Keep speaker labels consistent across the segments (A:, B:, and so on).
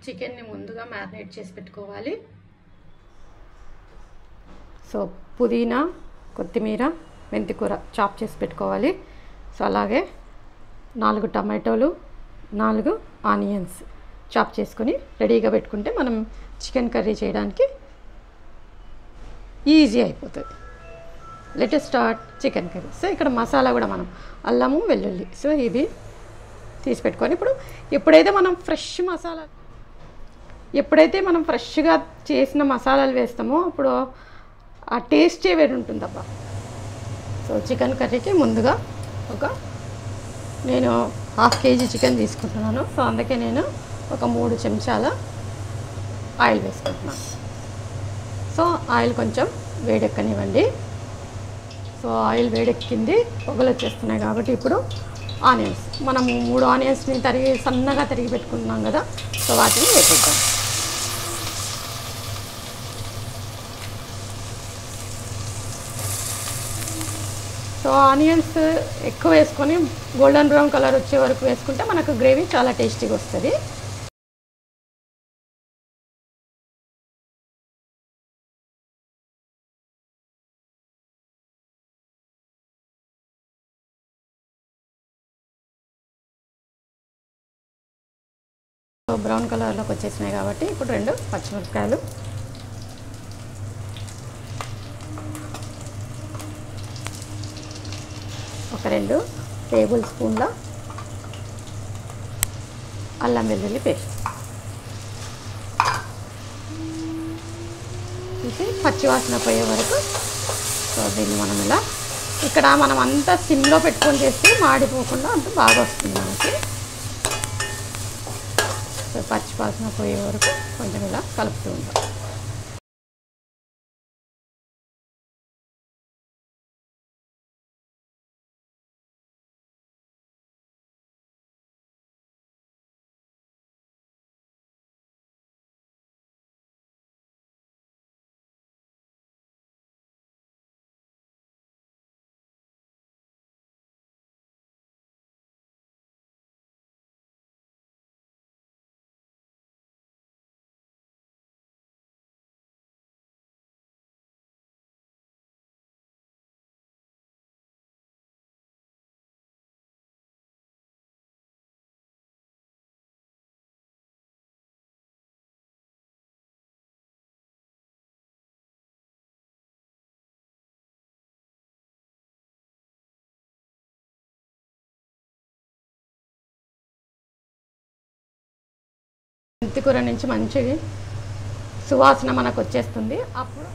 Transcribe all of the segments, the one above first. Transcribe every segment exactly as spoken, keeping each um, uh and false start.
A: చికెన్ని ముందుగా మ్యారినేట్ చేసి పెట్టుకోవాలి. సో పుదీనా, కొత్తిమీర, మెంతికూర చాప్ చేసి పెట్టుకోవాలి. సో అలాగే నాలుగు టమాటోలు, నాలుగు ఆనియన్స్ చాప్ చేసుకొని రెడీగా పెట్టుకుంటే మనం చికెన్ కర్రీ చేయడానికి ఈజీ అయిపోతుంది. Let us start chicken curry. So ఇక్కడ మసాలా కూడా మనం అల్లము, వెల్లుల్లి సో ఇది తీసి పెట్టుకొని ఇప్పుడు ఎప్పుడైతే మనం ఫ్రెష్ మసాలా ఎప్పుడైతే మనం ఫ్రెష్గా చేసిన మసాలాలు వేస్తామో అప్పుడు ఆ టేస్టే వేరు ఉంటుందబ్బా. సో చికెన్ కర్రీకి ముందుగా ఒక నేను హాఫ్ కేజీ చికెన్ తీసుకుంటున్నాను. సో అందుకే నేను ఒక మూడు చెంచాల ఆయిల్ వేసుకుంటున్నాను. సో ఆయిల్ కొంచెం వేడెక్కనివ్వండి. సో ఆయిల్ వేడెక్కింది, పొగలు వచ్చేస్తున్నాయి కాబట్టి ఇప్పుడు ఆనియన్స్ మనము మూడు ఆనియన్స్ని తరిగి సన్నగా తరిగి పెట్టుకున్నాం కదా, సో వాటిని వేసేద్దాం. సో ఆనియన్స్ ఎక్కువ వేసుకొని గోల్డెన్ బ్రౌన్ కలర్ వచ్చే వరకు వేసుకుంటే మనకు గ్రేవీ చాలా టేస్టీగా వస్తుంది. సో బ్రౌన్ కలర్లోకి వచ్చేసినాయి కాబట్టి ఇప్పుడు రెండు పచ్చిమిరపకాయలు, ఒక రెండు టేబుల్ స్పూన్ల అల్లం వెల్లుల్లి పేస్ట్ తీసి పచ్చివాసన పోయే వరకు. సో దీన్ని మనం ఇలా ఇక్కడ మనం అంతా సిమ్లో పెట్టుకొని చేస్తే మాడిపోకుండా అంత బాగా వస్తుంది మనకి. సో పచ్చివాసన పోయే వరకు కొంచెం ఇలా కలుపుతూ ఉంటాం. మెంతికూర నుంచి మంచి సువాసన మనకు వచ్చేస్తుంది. అప్పుడు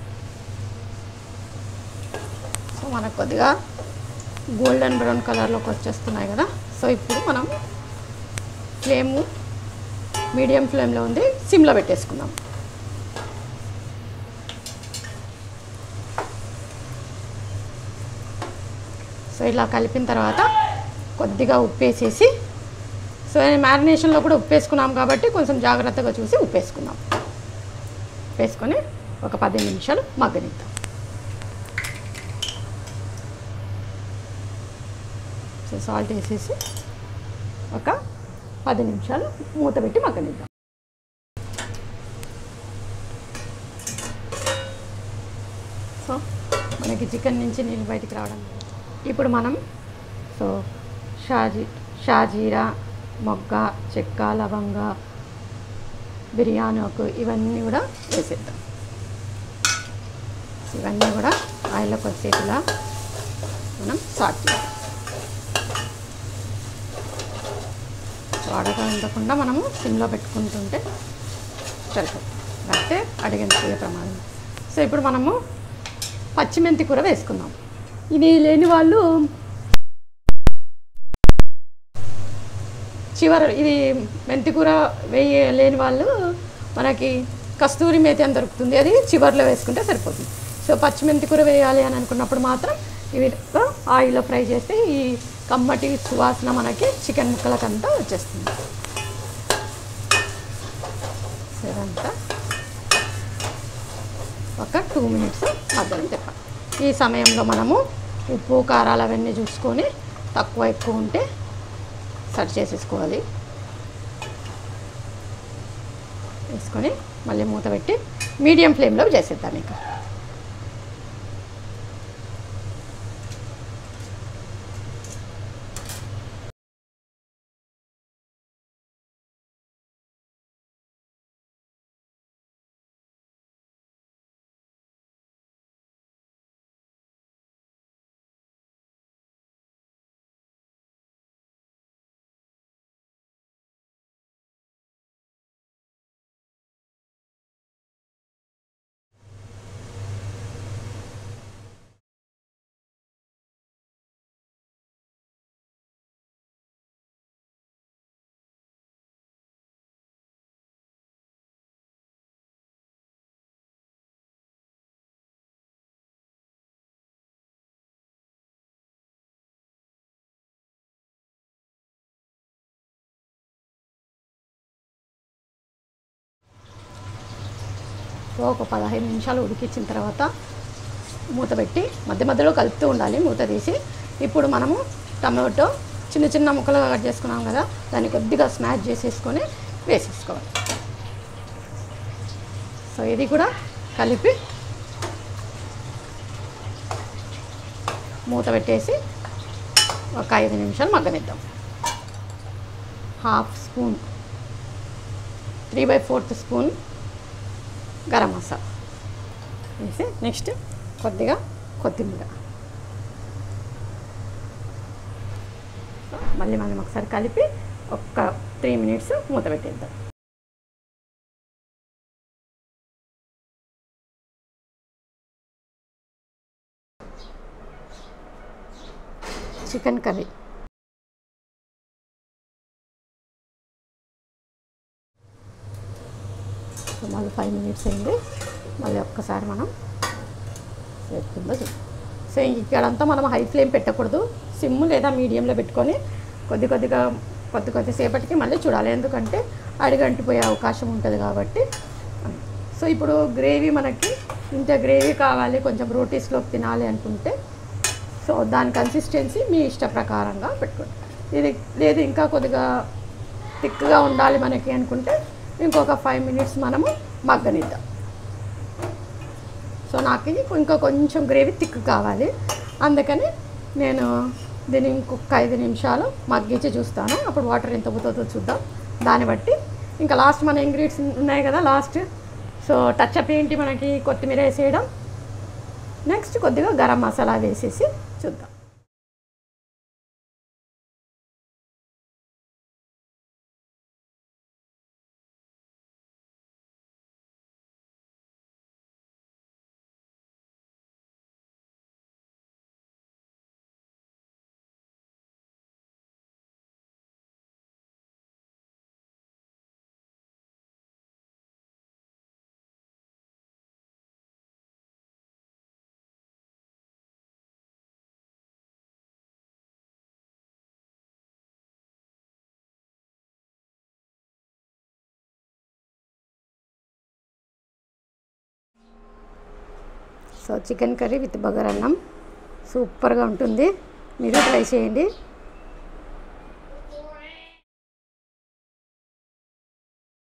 A: సో మనకు కొద్దిగా గోల్డెన్ బ్రౌన్ కలర్లోకి వచ్చేస్తున్నాయి కదా. సో ఇప్పుడు మనం ఫ్లేమ్ మీడియం ఫ్లేమ్లో ఉంది, సిమ్లో పెట్టేసుకుందాం. సో ఇలా కలిపిన తర్వాత కొద్దిగా ఉప్పు వేసేసి, సో మ్యారినేషన్లో కూడా ఉప్పు వేసుకున్నాం కాబట్టి కొంచెం జాగ్రత్తగా చూసి ఉప్పు వేసుకుందాం. వేసుకొని ఒక పది నిమిషాలు మగ్గనిద్దాం. సో సాల్ట్ వేసేసి ఒక పది నిమిషాలు మూత పెట్టి మగ్గనిద్దాం. సో మనకి చికెన్ నుంచి నీళ్ళు బయటికి రావడం. ఇప్పుడు మనం సో షాజీ షాజీరా, మొగ్గ, చెక్క, లవంగ, బిర్యానీ ఆకు ఇవన్నీ కూడా వేసేద్దాం. ఇవన్నీ కూడా ఆయిల్లోకి వచ్చేలా మనం సాట్ చేద్దాం. వాడగా ఉండకుండా మనము సిమ్లో పెట్టుకుంటుంటే సరిపోతుంది, అయితే అడిగిన ప్రమాదం. సో ఇప్పుడు మనము పచ్చిమెంతి కూర వేసుకుందాం. ఇది లేని వాళ్ళు చివరి ఇది మెంతికూర వేయ లేని వాళ్ళు మనకి కస్తూరి మేతి అని దొరుకుతుంది, అది చివరిలో వేసుకుంటే సరిపోతుంది. సో పచ్చిమెంతికూర వేయాలి అని అనుకున్నప్పుడు మాత్రం ఇవి ఆయిల్లో ఫ్రై చేస్తే ఈ కమ్మటి సువాసన మనకి చికెన్ ముక్కలకంతా వచ్చేస్తుంది. సో ఇదంతా ఒక టూ మినిట్స్ మధ్యలో తిప్పాలి. ఈ సమయంలో మనము ఉప్పు కారాలు అవన్నీ చూసుకొని తక్కువ ఎక్కువ ఉంటే సర్వ్ చేసేసుకోవాలి. వేసుకొని మళ్ళీ మూత పెట్టి మీడియం ఫ్లేమ్లో చేసేద్దాం. ఇక ఒక పదహైదు నిమిషాలు ఉడికించిన తర్వాత మూత పెట్టి మధ్య మధ్యలో కలుపుతూ ఉండాలి. మూత తీసి ఇప్పుడు మనము టమాటో చిన్న చిన్న ముక్కలుగా కట్ చేసుకున్నాం కదా, దాన్ని కొద్దిగా స్మాష్ చేసేసుకొని వేసేసుకోవాలి. సో ఇది కూడా కలిపి మూత పెట్టేసి ఒక ఐదు నిమిషాలు మగ్గనిద్దాం. Half spoon three by fourth spoon garam masala వేసి నెక్స్ట్ కొద్దిగా కొత్తిమీర మళ్ళీ మనం ఒకసారి కలిపి ఒక త్రీ మినిట్స్ మూత పెట్టేద్దాం. చికెన్ కర్రీ మళ్ళీ ఫైవ్ మినిట్స్ అయింది. మళ్ళీ ఒక్కసారి మనం సేపుతుందో చూద్దాం. సో ఇక్కడంతా మనం హై ఫ్లేమ్ పెట్టకూడదు, సిమ్ లేదా మీడియంలో పెట్టుకొని కొద్ది కొద్దిగా కొద్ది కొద్ది సేపటికి మళ్ళీ చూడాలి, ఎందుకంటే అడిగంటిపోయే అవకాశం ఉంటుంది కాబట్టి. సో ఇప్పుడు గ్రేవీ మనకి ఇంత గ్రేవీ కావాలి, కొంచెం రోటీస్లోకి తినాలి అనుకుంటే సో దాని కన్సిస్టెన్సీ మీ ఇష్ట ప్రకారంగా పెట్టుకోండి. ఇది లేదు ఇంకా కొద్దిగా థిక్గా ఉండాలి మనకి అనుకుంటే ఇంకొక ఫైవ్ మినిట్స్ మనము మగ్గనిద్దాం. సో నాకు ఇంకా కొంచెం గ్రేవీ థిక్ కావాలి, అందుకని నేను దీన్ని ఇంకొక ఐదు నిమిషాలు మగ్గించి చూస్తాను. అప్పుడు వాటర్ ఎంత పోతుందో చూద్దాం. దాన్ని బట్టి ఇంకా లాస్ట్ మన ఇంగ్రీడియంట్స్ ఉన్నాయి కదా లాస్ట్, సో టచ్ అప్ ఏంటి మనకి కొత్తిమీర వేసేయడం, నెక్స్ట్ కొద్దిగా గరం మసాలా వేసేసి చూద్దాం. So chicken curry with bagara అన్నం సూపర్గా ఉంటుంది, మీరు ట్రై చేయండి.